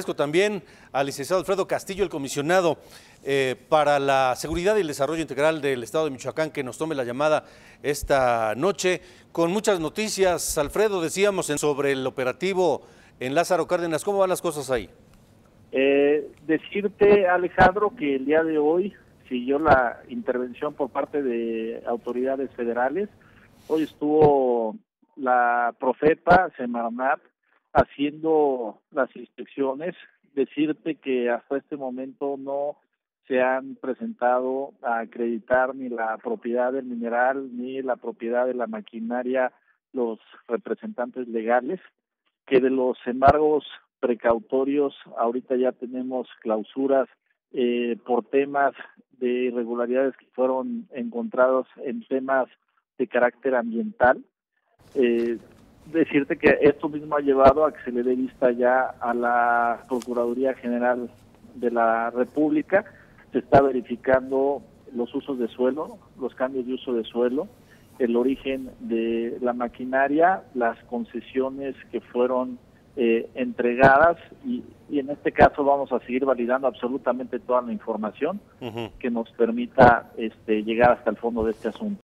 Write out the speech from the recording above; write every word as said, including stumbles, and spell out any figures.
También al licenciado Alfredo Castillo, el comisionado eh, para la seguridad y el desarrollo integral del estado de Michoacán, que nos tome la llamada esta noche con muchas noticias. Alfredo, decíamos sobre el operativo en Lázaro Cárdenas, ¿cómo van las cosas ahí? Eh, decirte, Alejandro, que el día de hoy siguió la intervención por parte de autoridades federales. Hoy estuvo la Profepa, Semarnat, haciendo las inspecciones. Decirte que hasta este momento no se han presentado a acreditar ni la propiedad del mineral ni la propiedad de la maquinaria los representantes legales, que de los embargos precautorios ahorita ya tenemos clausuras eh, por temas de irregularidades que fueron encontrados en temas de carácter ambiental. Eh, decirte que esto mismo ha llevado a que se le dé vista ya a la Procuraduría General de la República. Se está verificando los usos de suelo, los cambios de uso de suelo, el origen de la maquinaria, las concesiones que fueron eh, entregadas y, y en este caso vamos a seguir validando absolutamente toda la información uh-huh. que nos permita este, llegar hasta el fondo de este asunto.